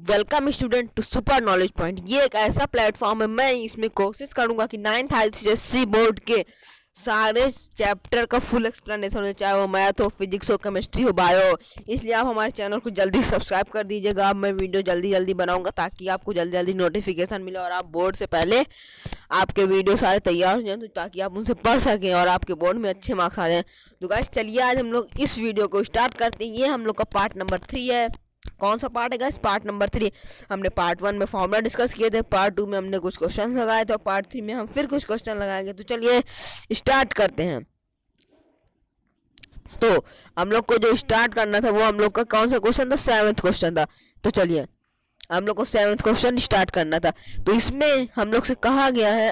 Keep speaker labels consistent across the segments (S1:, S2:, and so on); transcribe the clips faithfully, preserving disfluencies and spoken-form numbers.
S1: Welcome student to super knowledge point. ये एक ऐसा प्लेटफॉर्म है, मैं इसमें कोशिश करूंगा कि नाइन्थ आईसीएसई बोर्ड के सारे चैप्टर का फुल एक्सप्लेनेशन हो, चाहे वो मैथ हो, फिजिक्स हो, केमिस्ट्री हो, बायो। इसलिए आप हमारे चैनल को जल्दी सब्सक्राइब कर दीजिएगा। अब मैं वीडियो जल्दी जल्दी बनाऊंगा ताकि आपको जल्दी जल्दी नोटिफिकेशन मिले और आप बोर्ड से पहले आपके वीडियो सारे तैयार हो जाएं, तो ताकि आप उनसे पढ़ सकें और आपके बोर्ड में अच्छे मार्क्स आ जाएँ। तो गाइस चलिए आज हम लोग इस वीडियो को स्टार्ट करते हैं। ये हम लोग का पार्ट नंबर थ्री है। कौन सा पार्ट है गाइस? Part number three. हमने पार्ट वन में फॉर्मूला डिस्कस किए थे, पार्ट टू में हमने कुछ क्वेश्चन लगाए थे और पार्ट थ्री में हम फिर कुछ क्वेश्चन लगाएंगे। तो चलिए स्टार्ट करते हैं। तो हम लोग को जो स्टार्ट करना था वो हम लोग का कौन सा क्वेश्चन था? सेवेंथ क्वेश्चन था। तो चलिए हम लोग को सेवेंथ क्वेश्चन स्टार्ट करना था। तो इसमें हम लोग से कहा गया है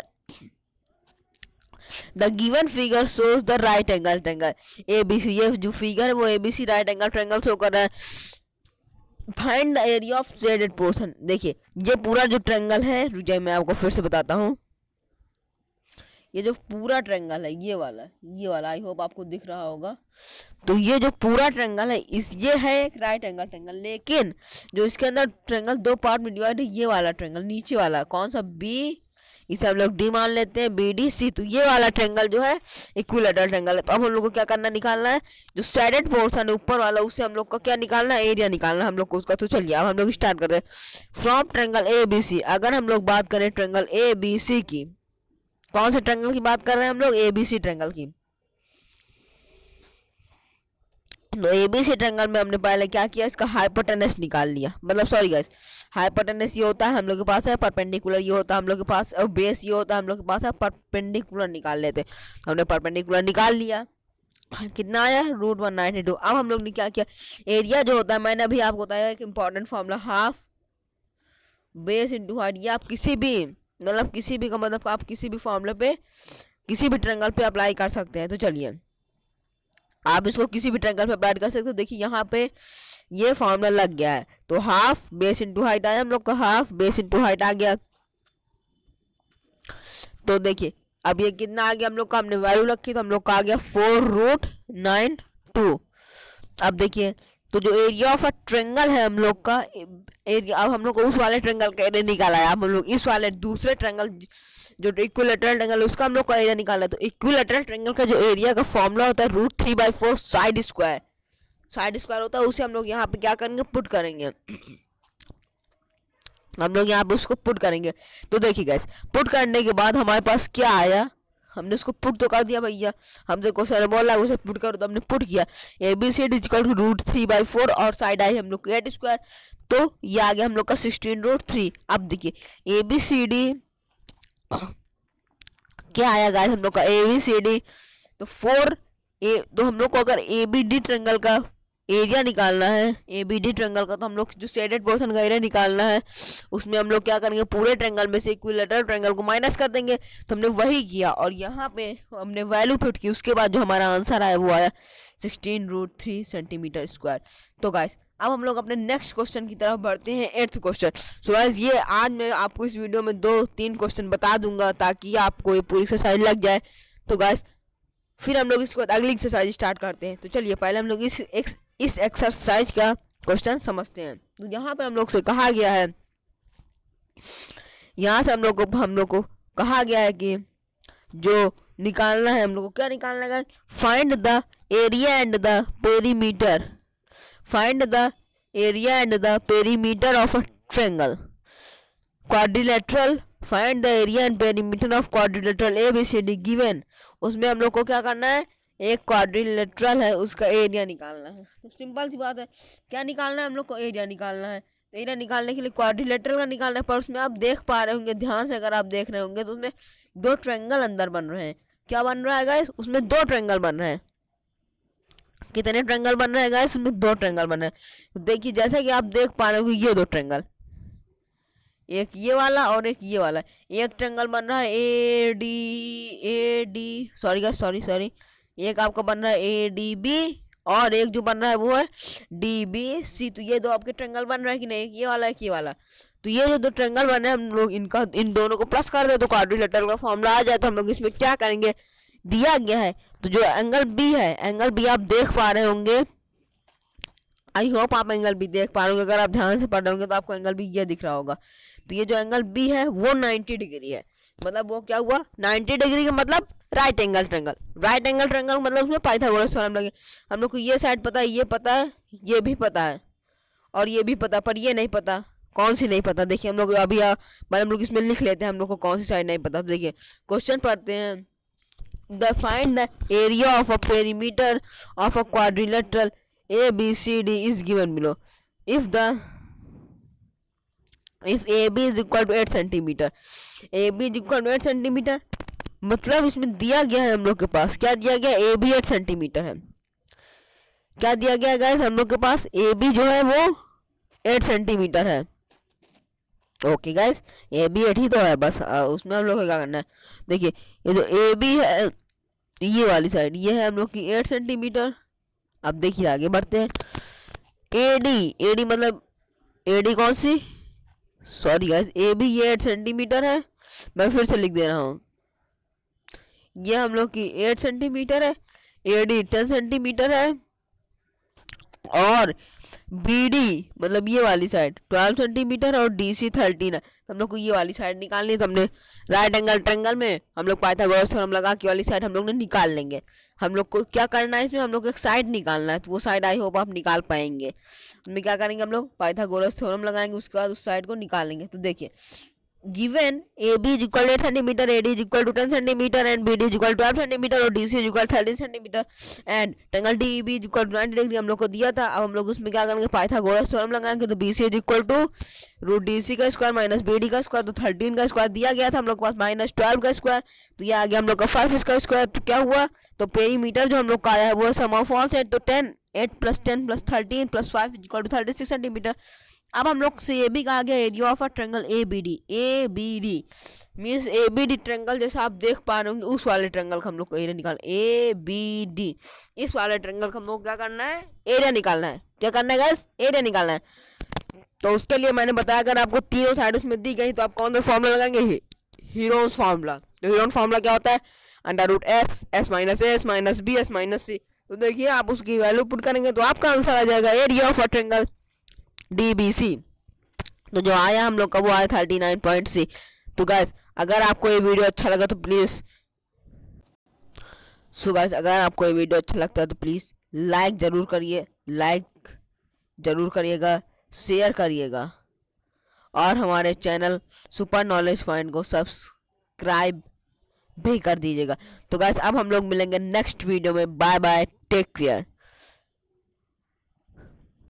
S1: the given figure shows the right angle triangle A B C. ये जो फिगर है वो A B C right angle triangle show कर रहा है। Find the area of shaded portion. देखिए ये पूरा जो ट्रायंगल है, रुझाई मैं आपको फिर से बताता हूँ। ये जो पूरा ट्रायंगल है ये वाला ये वाला आई होप आपको दिख रहा होगा। तो ये जो पूरा ट्रायंगल है इस ये है एक राइट एंगल ट्रायंगल, लेकिन जो इसके अंदर ट्रायंगल दो पार्ट में डिवाइड है, ये वाला ट्रायंगल नीचे वाला कौन सा? बी, इसे हम लोग डी मान लेते हैं, बी डी सी। तो ये वाला ट्रायंगल जो है इक्विलैटरल ट्रायंगल है। तो अब हम लोग को क्या करना, निकालना है जो शेडेड पोर्शन है ऊपर वाला, उससे हम लोग का क्या निकालना है? एरिया निकालना है हम लोग को उसका। तो चलिए अब हम लोग स्टार्ट करते हैं। From triangle A B C, अगर हम लोग बात करें ट्रायंगल ए बी सी की, कौन से ट्रायंगल की बात कर रहे हैं हम लोग? ए बी सी ट्रायंगल की। तो एबीसी ट्रायंगल में हमने पहले क्या किया, इसका हाइपोटेनस निकाल लिया। मतलब सॉरी गाइस, हाइपोटेनस ये होता है हम लोग के पास है, परपेंडिकुलर ये होता है हम लोग के पास, और बेस ये होता है हम लोग के पास है। परपेंडिकुलर निकाल लेते, हमने परपेंडिकुलर निकाल लिया। कितना आया? Root one ninety two. अब हम लोग ने क्या किया, एरिया जो होता है, मैंने अभी आपको बताया एक important formula, half base into height. ये आप किसी भी मतलब किसी भी का मतलब आप किसी भी फॉर्मूले पे किसी भी ट्रायंगल पे अप्लाई कर सकते हैं। तो चलिए आप इसको किसी भी ट्रायंगल पे अप्लाई कर सकते हो। देखिए यहाँ पे ये फॉर्मूला लग गया है। तो हाफ बेस इंटू हाइट आया हम लोग का, हाफ बेस इंटू हाइट आ गया। तो देखिए अब ये कितना आ गया हम लोग का, हमने वैल्यू रखी तो हम लोग का आ गया फोर रूट नाइन टू। अब देखिए तो जो एरिया ऑफ अ ट्रायंगल है हम लोग का एरिया, अब हम लोग को उस वाले ट्रायंगल का एरिया निकाला है। अब हम लोग इस वाले दूसरे ट्रायंगल जो इक्विलैटरल ट्रायंगल उसका हम लोग का एरिया निकाला है। तो इक्विलैटरल ट्रायंगल का जो एरिया का फॉर्मूला होता है root three by four side square. Side square होता है, उसे हम लोग यहाँ पे क्या करेंगे, पुट करेंगे। हम लोग यहाँ पे उसको पुट करेंगे। तो देखिए गाइस, पुट करने के बाद हमारे पास क्या आया, हमने उसको पुट तो कर दिया भैया, हमसे क्वेश्चन बोल रहा है उसे पुट करो, तो हमने पुट किया। A B C equal to root three by four और साइड आई हम लोग एट स्क्वायर। तो ये आ गया हम लोग का सिक्सटीन रूट थ्री। अब देखिए ए बी सी डी क्या आया गाइस हम लोग का, ए बी सी डी। तो फोर ए तो हम लोग को अगर ए बी डी ट्रायंगल का एरिया निकालना है, ए बी डी ट्रायंगल का, तो हम लोग जो शेडेड पोर्शन का एरिया निकालना है उसमें हम लोग क्या करेंगे, पूरे ट्रायंगल में से इक्विलैटरल ट्रायंगल को माइनस कर देंगे। तो हमने वही किया और यहाँ पे हमने वैल्यू पुट की। उसके बाद जो हमारा आंसर आया वो आया sixteen root three centimetre square. तो गाइस अब हम लोग अपने नेक्स्ट क्वेश्चन की तरफ बढ़ते हैं, एट्थ क्वेश्चन। सो गाइस ये आज मैं आपको इस वीडियो में दो तीन क्वेश्चन बता दूंगा ताकि आपको ये पूरी एक्सरसाइज लग जाए। तो गाइस फिर हम लोग इसके बाद अगली एक्सरसाइज स्टार्ट करते हैं। तो चलिए पहले हम लोग इस एक, इस एक्सरसाइज का क्वेश्चन समझते हैं। तो यहाँ पे हम लोग से कहा गया है, यहाँ से हम लोग को हम लोग को कहा गया है कि जो निकालना है हम लोग को, क्या निकालना है, find the area and the perimeter. Find the area and the perimeter of a triangle quadrilateral. Find the area and perimeter of quadrilateral A B C D given. उसमें हम लोग को क्या करना है, एक क्वाड्रिलेटरल है उसका एरिया निकालना है। तो सिंपल सी बात है, क्या निकालना है हम लोग को, एरिया निकालना है। तो एरिया निकालने के लिए क्वाड्रिलेटरल का निकालना है, पर उसमें आप देख पा रहे होंगे ध्यान से, अगर आप देख रहे होंगे तो उसमें दो ट्रायंगल अंदर बन रहे हैं। क्या बन रहा है गाइस? उसमें दो ट्रायंगल बन रहे हैं। कितने ट्रायंगल बन रहे हैं गाइस? उसमें दो ट्रायंगल बन रहे हैं। तो देखिए जैसा कि आप देख पा रहे होंगे ये दो ट्रायंगल, एक ये वाला और एक ये वाला। एक ट्रायंगल बन रहा है A D A D sorry guys sorry sorry एक आपका बन रहा है ए डी बी और एक जो बन रहा है वो है डी बी सी। तो ये दो आपके ट्रायंगल बन रहा है कि नहीं, एक ये वाला एक ये वाला। तो ये जो दो ट्रायंगल बन रहे हैं हम लोग इनका इन दोनों को प्लस कर दे तो क्वाड्रिलेटरल का फॉर्मूला आ जाए। तो हम लोग इसमें क्या करेंगे, दिया गया है तो जो एंगल बी है, एंगल बी आप देख पा रहे होंगे आई होप आप एंगल बी देख पा रहे होंगे। अगर आप ध्यान से पढ़ रहे होंगे तो आपको एंगल बी ये दिख रहा होगा। तो ये जो एंगल बी है वो नाइन्टी डिग्री है। मतलब वो क्या हुआ, नाइन्टी डिग्री का मतलब right angle triangle. Right angle triangle मतलब उसमें पाइथागोरस थ्योरम लगे। हम लोग को ये साइड पता है, ये पता है, ये भी पता है और ये भी पता, पर ये नहीं पता। कौन सी नहीं पता? देखिए हम लोग अभी हम लोग इसमें लिख लेते हैं हम लोग को कौन सी साइड नहीं पता। तो देखिए क्वेश्चन पढ़ते हैं। The find the area of a perimeter of a quadrilateral A B C D is given below. If the if A B is equal to eight centimeter, A B is equal to eight centimeter मतलब इसमें दिया गया है हम लोग के पास, क्या दिया गया, ए बी एट सेंटीमीटर है। क्या दिया गया गाइस हम लोग के पास, ए बी जो है वो एट सेंटीमीटर है। Okay guys, A B eight ही तो है बस, आ, उसमें हम लोग को क्या करना है। देखिए ये जो ए बी है ये वाली साइड, ये है हम लोग की एट सेंटीमीटर। अब देखिए आगे बढ़ते हैं। ए डी, ए डी मतलब ए डी कौन सी, सॉरी गाइस, ए बी ये एट सेंटीमीटर है। मैं फिर से लिख दे रहा हूँ, ये हम लोग की एट सेंटीमीटर है, ए डी टेन सेंटीमीटर है और बी डी मतलब ये वाली साइड ट्वेल्व सेंटीमीटर और डी सी थर्टीन है। तो हम लोग को ये वाली साइड निकालनी है। तो हमने राइट एंगल ट्रायंगल में हम लोग पाइथागोरस थ्योरम लगा के वाली साइड हम लोग ने निकाल लेंगे। हम लोग को क्या करना है इसमें, हम लोग को एक साइड निकालना है। तो वो साइड आई होप आप निकाल पाएंगे। उसमें क्या करेंगे, हम लोग पाइथागोरस थ्योरम लगाएंगे, उसके बाद उस साइड को निकालेंगे। तो देखिए given A B is equal to eight centimeter, A D is equal to ten centimeter and B D is equal to twelve centimeter और D C is equal to thirteen centimeter and triangle D E B is equal to ninety degree हम लोग को दिया था। अब हम लोग उसमें क्या करेंगे, पाइथागोरस थ्योरम लगाएंगे। तो B C is equal to root D C का स्क्वायर माइनस बी डी का स्क्वायर, तो थर्टीन का स्क्वायर दिया गया था हम लोग के पास माइनस ट्वेल्व का स्क्वायर, तो ये आ गया हम लोग का फाइव इसका स्क्वायर। तो क्या हुआ, तो पेरीमीटर जो हम लोग का आया है वो सम ऑफ ऑल साइड, तो ten eight plus ten plus thirteen plus five equal to thirty six centimeter. अब हम लोग से ये भी कहा गया area of a triangle A B D. A B D means A B D triangle जैसा आप देख पा रहे होंगे, उस वाले ट्रायंगल का हम लोग को एरिया निकाल, ए बी डी इस वाले ट्रायंगल का हम लोग क्या करना है, एरिया निकालना है। क्या करना है गाइस, एरिया निकालना है। तो उसके लिए मैंने बताया अगर आपको तीनों साइड उसमें दी गई तो आप कौन सा फॉर्मूला लगाएंगे, हीरोज फार्मूला। तो हीरोन फार्मूला क्या होता है, under root S, S minus S minus B S minus C. तो देखिए आप उसकी वैल्यू पुट करेंगे तो आपका आंसर आ जाएगा area of a triangle D B C. तो जो आया हम लोग का वो आया थर्टी नाइन पॉइंट सी। तो गाइस अगर आपको ये वीडियो अच्छा लगा तो प्लीज़ सो गाइस अगर आपको ये वीडियो अच्छा लगता है तो प्लीज़ लाइक ज़रूर करिए, लाइक ज़रूर करिएगा, शेयर करिएगा और हमारे चैनल सुपर नॉलेज पॉइंट को सब्सक्राइब भी कर दीजिएगा। तो गाइस अब हम लोग मिलेंगे नेक्स्ट वीडियो में। Bye bye, take care.